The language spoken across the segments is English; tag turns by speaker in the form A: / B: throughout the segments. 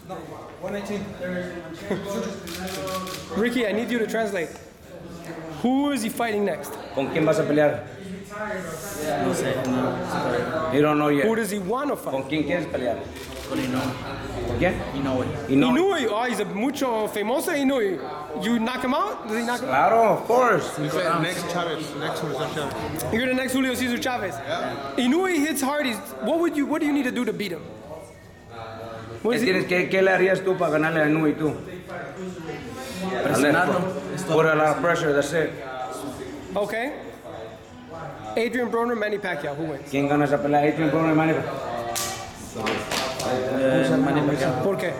A: No, 118.
B: Ricky, I need you to translate. Who is he fighting next?
C: ¿Con quién vas a pelear?
D: No sé, no.
C: You don't know yet.
B: Who does he want to fight?
C: ¿Con quién quieres pelear?
D: Con Inoue.
C: ¿Con quién?
D: Inoue.
B: Inoue. Oh, he's a mucho famoso Inoue. You knock him out? Does he knock him out?
C: Claro, of course.
A: He's the next Chavez, next Julio Chavez.
B: You're the next Julio Cesar Chavez.
A: Yeah.
B: Inoue hits hard. What do you need to do to beat him?
C: ¿Qué le harías tú para ganarle a Inoue tú?
D: Presionarlo.
C: Put a lot of pressure, that's it.
B: Okay. Adrian Broner, Manny Pacquiao. Who wins?
C: ¿Quién gana esa pelea? Adrian Broner, Manny.
D: Manny Pacquiao.
B: ¿Por qué?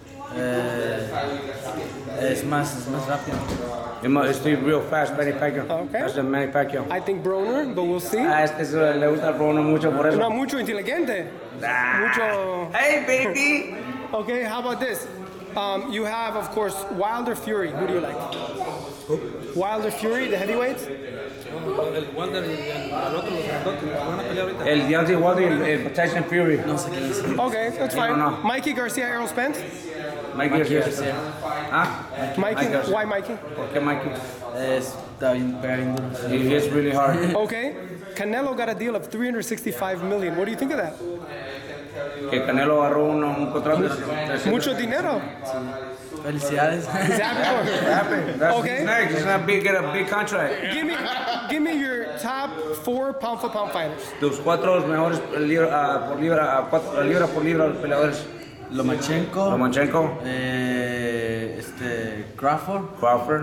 D: Es más rápido.
C: It's real fast, Manny Pacquiao.
B: Okay.
C: That's the Manny Pacquiao.
B: I think Broner, but we'll see.
C: Le gusta al Broner mucho por eso.
B: No, mucho inteligente. Mucho.
C: Hey, baby!
B: Okay, how about this? You have, of course, Wilder Fury. Who do you like?
A: Who?
B: Wilder Fury, the heavyweights?
A: El Wilder y el otro, los grandotes, van a pelear ahorita.
C: El Deontay Wilder y el Tyson Fury.
D: No sé quién es.
B: Okay, that's fine.
C: no.
B: Mikey Garcia, Errol Spence?
C: Mikey Garcia. ¿Ah?
B: Mikey,
C: Garcia.
B: why Mikey?
C: ¿Por qué Mikey?
D: Está bien duro.
C: He hits really hard.
B: Okay, Canelo got a deal of $365 million. What do you think of that?
C: Que Canelo agarró un contrato de
B: Mucho dinero.
D: Felicidades.
B: He's happy for him.
C: Happy. That's
B: Okay.
C: next. He's gonna get a big contract.
B: Give me your top 4 pound-for-pound fighters.
C: Tus 4 mejores libra por libra peleadores.
D: Lomachenko. Crawford.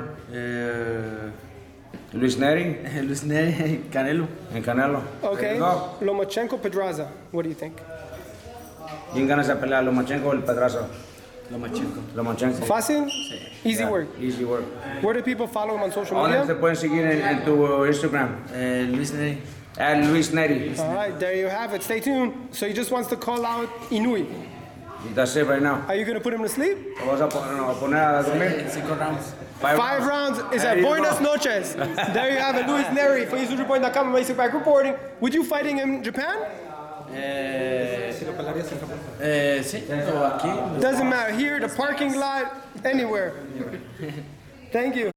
C: Luis Nery.
D: Luis Nery. Canelo.
C: En Canelo.
B: Okay. Lomachenko, Pedraza. What do you think?
C: ¿Quién gana esa pelea? ¿Lomachenko o el Pedraza? Lomachenko.
B: Fácil? Easy
C: Yeah,
B: work.
C: Easy work.
B: Where do people follow him on social
C: ¿Dónde te
B: media?
C: pueden seguir en tu Instagram?
D: Luis Nery.
C: Luis Nery.
B: All right, there you have it. Stay tuned. So he just wants to call out Inoue.
C: That's it right now.
B: Are you going to put him to sleep?
C: ¿Lo vas a poner a dormir?
D: 5 rounds.
B: 5 rounds is
C: There
B: at
C: you
B: Buenas
C: go.
B: Noches. There you have it. Luis Nery for EsNews.com. Elie Seckbach reporting. Would you fighting in Japan?
A: Si lo pelearías en Japón.
D: Sí, o aquí.
B: Doesn't matter. Here, the parking lot, anywhere. Thank you.